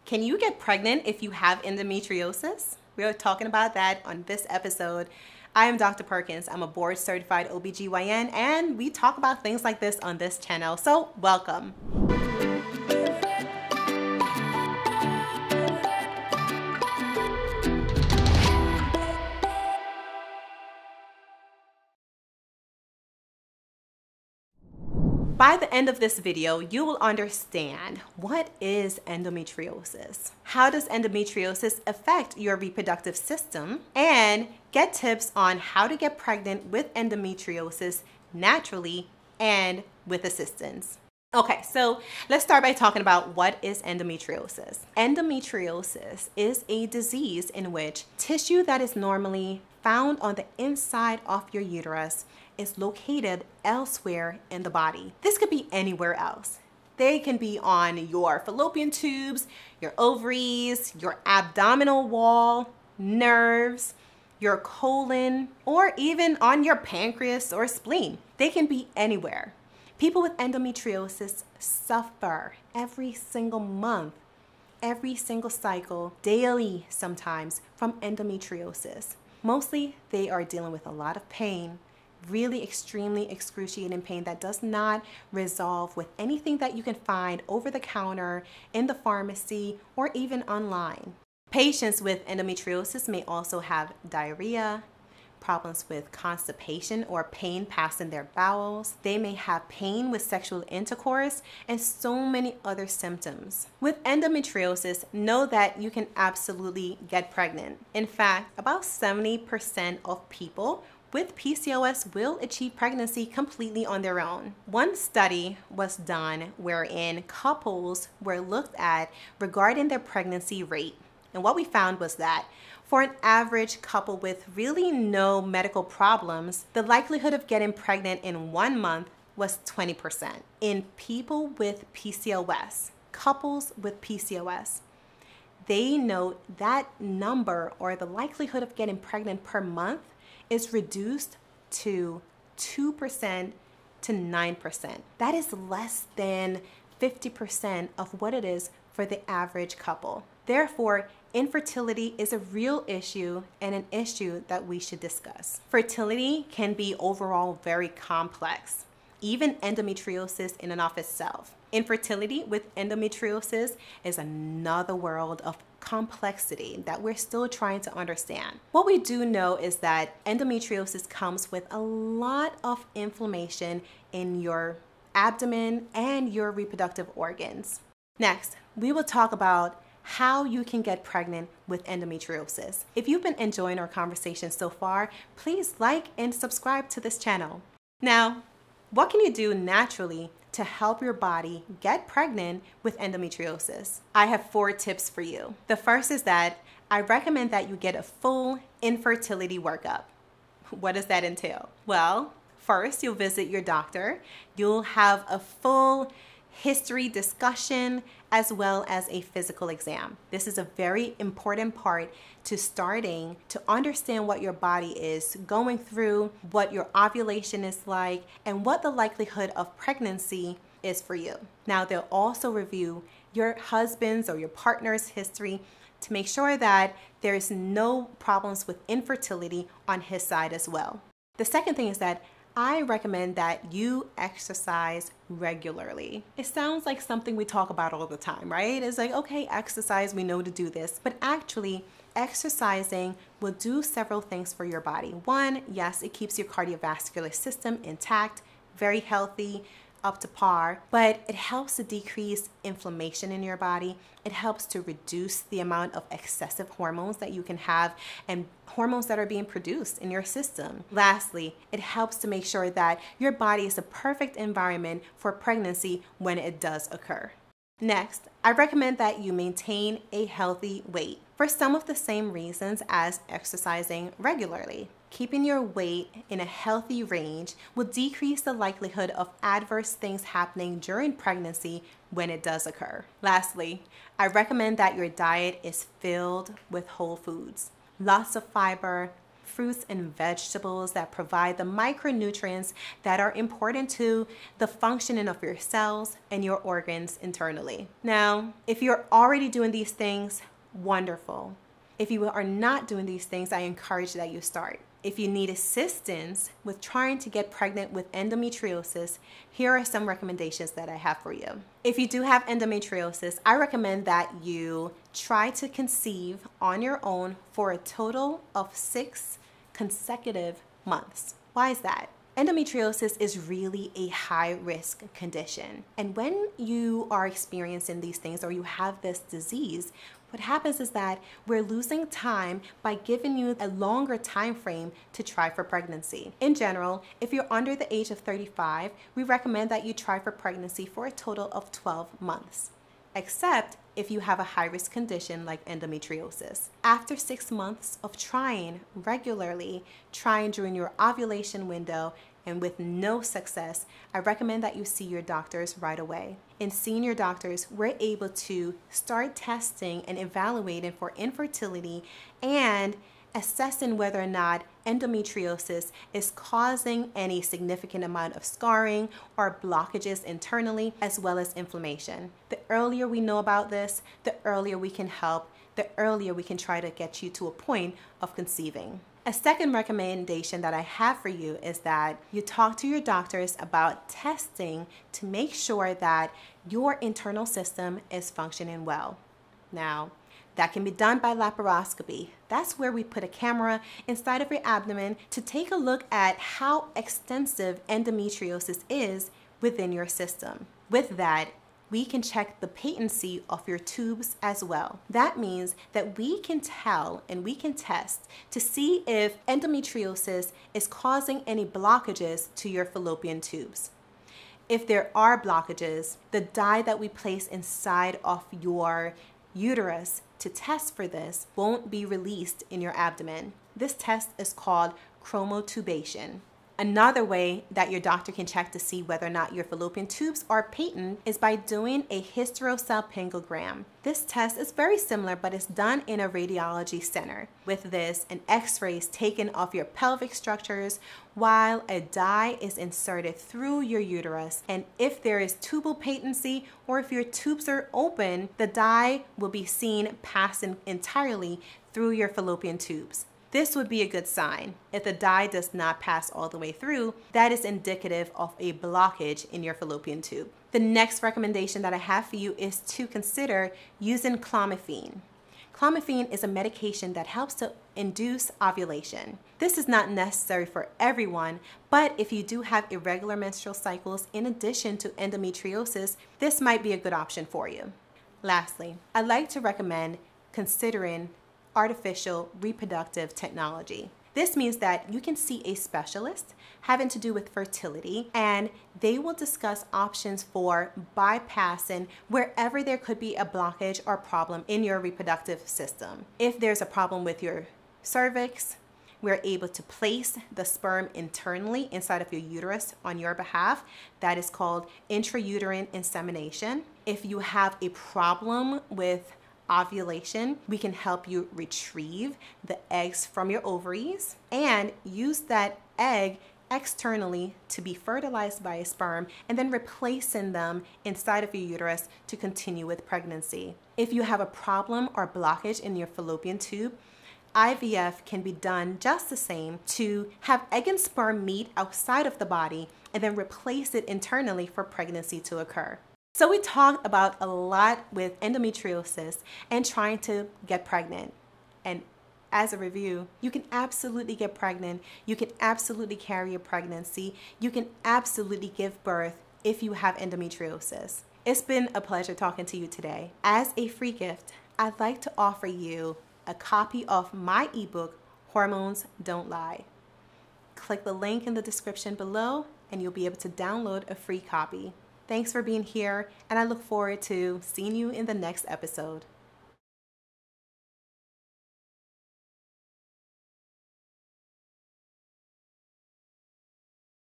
Can you get pregnant if you have endometriosis? We're talking about that on this episode. I am Dr. Perkins. I'm a board certified OBGYN, and we talk about things like this on this channel. So welcome. By the end of this video, you will understand what is endometriosis, how does endometriosis affect your reproductive system, and get tips on how to get pregnant with endometriosis naturally and with assistance. Okay, so let's start by talking about what is endometriosis. Endometriosis is a disease in which tissue that is normally found on the inside of your uterus is located elsewhere in the body. This could be anywhere else. They can be on your fallopian tubes, your ovaries, your abdominal wall, nerves, your colon, or even on your pancreas or spleen. They can be anywhere. People with endometriosis suffer every single month, every single cycle, daily sometimes, from endometriosis. Mostly they are dealing with a lot of pain, really extremely excruciating pain that does not resolve with anything that you can find over the counter, in the pharmacy, or even online. Patients with endometriosis may also have diarrhea, problems with constipation or pain passing their bowels. They may have pain with sexual intercourse and so many other symptoms. With endometriosis, know that you can absolutely get pregnant. In fact, about 70% of people with PCOS will achieve pregnancy completely on their own. One study was done wherein couples were looked at regarding their pregnancy rate. And what we found was that for an average couple with really no medical problems, the likelihood of getting pregnant in 1 month was 20%. In people with PCOS, couples with PCOS, they note that number, or the likelihood of getting pregnant per month, is reduced to 2% to 9%. That is less than 50% of what it is for the average couple. Therefore, infertility is a real issue and an issue that we should discuss. Fertility can be overall very complex, even endometriosis in and of itself. Infertility with endometriosis is another world of complexity that we're still trying to understand. What we do know is that endometriosis comes with a lot of inflammation in your abdomen and your reproductive organs. Next, we will talk about how you can get pregnant with endometriosis. If you've been enjoying our conversation so far, please like and subscribe to this channel. Now, what can you do naturally to help your body get pregnant with endometriosis? I have 4 tips for you. The first is that I recommend that you get a full infertility workup. What does that entail? Well, first you'll visit your doctor. You'll have a full history discussion as well as a physical exam. This is a very important part to starting to understand what your body is going through, what your ovulation is like, and what the likelihood of pregnancy is for you. Now, they'll also review your husband's or your partner's history to make sure that there's no problems with infertility on his side as well. The second thing is that I recommend that you exercise regularly. It sounds like something we talk about all the time, right? It's like, okay, exercise, we know to do this. But actually, exercising will do several things for your body. One, yes, it keeps your cardiovascular system intact, very healthy, up to par, but it helps to decrease inflammation in your body. It helps to reduce the amount of excessive hormones that you can have and hormones that are being produced in your system. Lastly, it helps to make sure that your body is a perfect environment for pregnancy when it does occur. Next, I recommend that you maintain a healthy weight for some of the same reasons as exercising regularly. Keeping your weight in a healthy range will decrease the likelihood of adverse things happening during pregnancy when it does occur. Lastly, I recommend that your diet is filled with whole foods. Lots of fiber, fruits and vegetables that provide the micronutrients that are important to the functioning of your cells and your organs internally. Now, if you're already doing these things, wonderful. If you are not doing these things, I encourage that you start. If you need assistance with trying to get pregnant with endometriosis, here are some recommendations that I have for you. If you do have endometriosis, I recommend that you try to conceive on your own for a total of 6 consecutive months. Why is that? Endometriosis is really a high-risk condition. And when you are experiencing these things or you have this disease, what happens is that we're losing time by giving you a longer time frame to try for pregnancy. In general, if you're under the age of 35, we recommend that you try for pregnancy for a total of 12 months, except if you have a high-risk condition like endometriosis. After 6 months of trying regularly, trying during your ovulation window, and with no success, I recommend that you see your doctors right away. In seeing your doctors, we're able to start testing and evaluating for infertility and assessing whether or not endometriosis is causing any significant amount of scarring or blockages internally, as well as inflammation. The earlier we know about this, the earlier we can help, the earlier we can try to get you to a point of conceiving. A second recommendation that I have for you is that you talk to your doctors about testing to make sure that your internal system is functioning well. Now, that can be done by laparoscopy. That's where we put a camera inside of your abdomen to take a look at how extensive endometriosis is within your system. With that, we can check the patency of your tubes as well. That means that we can tell and we can test to see if endometriosis is causing any blockages to your fallopian tubes. If there are blockages, the dye that we place inside of your uterus to test for this won't be released in your abdomen. This test is called chromotubation. Another way that your doctor can check to see whether or not your fallopian tubes are patent is by doing a hysterosalpingogram. This test is very similar, but it's done in a radiology center. With this, an x-ray is taken of your pelvic structures while a dye is inserted through your uterus. And if there is tubal patency or if your tubes are open, the dye will be seen passing entirely through your fallopian tubes. This would be a good sign. If the dye does not pass all the way through, that is indicative of a blockage in your fallopian tube. The next recommendation that I have for you is to consider using Clomiphene. Clomiphene is a medication that helps to induce ovulation. This is not necessary for everyone, but if you do have irregular menstrual cycles in addition to endometriosis, this might be a good option for you. Lastly, I'd like to recommend considering artificial reproductive technology. This means that you can see a specialist having to do with fertility, and they will discuss options for bypassing wherever there could be a blockage or problem in your reproductive system. If there's a problem with your cervix, we're able to place the sperm internally inside of your uterus on your behalf. That is called intrauterine insemination. If you have a problem with ovulation, we can help you retrieve the eggs from your ovaries and use that egg externally to be fertilized by a sperm and then replacing them inside of your uterus to continue with pregnancy. If you have a problem or blockage in your fallopian tube, IVF can be done just the same to have egg and sperm meet outside of the body and then replace it internally for pregnancy to occur. So we talked about a lot with endometriosis and trying to get pregnant. And as a review, you can absolutely get pregnant. You can absolutely carry a pregnancy. You can absolutely give birth if you have endometriosis. It's been a pleasure talking to you today. As a free gift, I'd like to offer you a copy of my ebook, Hormones Don't Lie. Click the link in the description below and you'll be able to download a free copy. Thanks for being here, and I look forward to seeing you in the next episode.